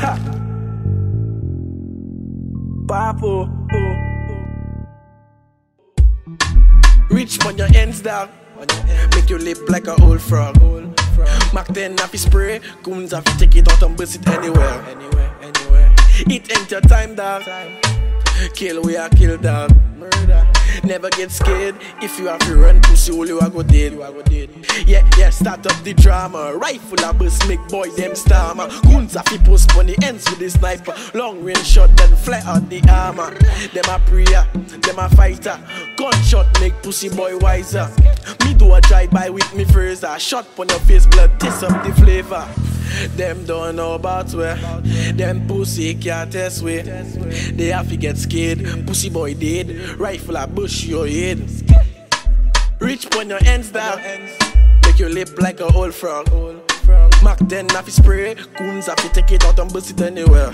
Papo. Reach on your ends, dog. Make you lip like a old frog. Mac 10 off his spray, goons off take it out and bust it anywhere. It ain't your time, dog. Kill we are kill, dog. Murder. Never get scared. If you have to run, pussy, all you are go dead. Yeah, start up the drama. Rifle a bust, make boy them stammer. Goons off he post on the ends with the sniper. Long range shot, then fly out the armor. Them a prayer, them a fighter. Gunshot make pussy boy wiser. Me do a drive-by with me first. I shot on your face, blood taste up the flavor. Them don't know about where. Them pussy can't test way. They have to get scared. Pussy boy dead. Rifle a bush your head. Reach on your ends down. Make your lip like a old frog. Mac 10 off his spray. Goons have to take it out and bust it anywhere.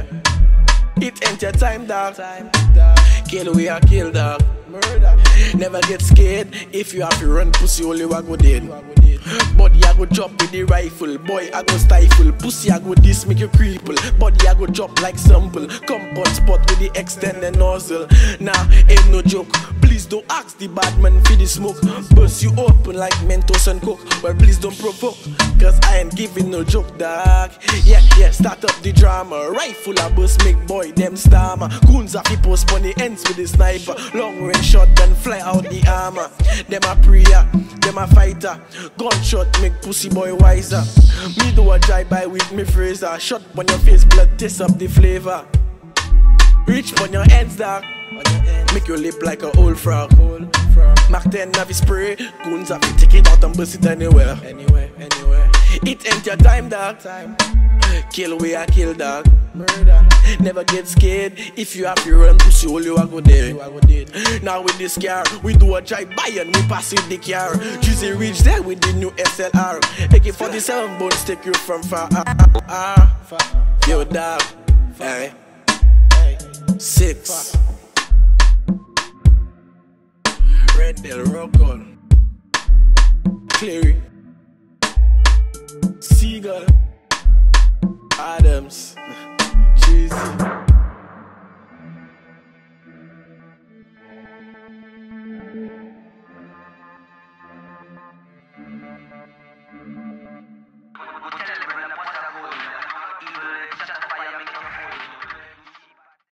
It ain't your time, dog. Kill we are kill, dog. Murder. Never get scared. If you have to run, pussy only I go dead. Body I go drop with the rifle. Boy I go stifle. Pussy I go this make you cripple. Body I go drop like sample. Compound spot with the extended nozzle. Nah, ain't no joke. Please don't ask the bad man for the smoke. Bust you open like Mentos and Coke. Well please don't provoke, cause I ain't giving no joke, dog. Yeah, start up the drama. Rifle a bust make boy them stammer. Goons a fi post on the ends with the sniper. Long range shot then fly out the armor. Them a prayer, them a fighter. Gunshot make pussy boy wiser. Me do a drive-by with me freezer. Shot on your face, blood taste up the flavor. Reach on your ends, dog. Make your lip like a old frog. Mac 10 off his spray. Goons have to take it out and bust it anywhere. It ain't your time, dog. Kill we are kill, dog. Murder. Never get scared. If you have to run, pussy all you are go dead. Now with this car, we do a drive-by and we pass with the car. Juicy reach there with the new SLR. AK-47 bones take you from far. Yo, dog. Hey. 6. Red Del Rock on. Cleary. Seagull. Adams. Cheesy.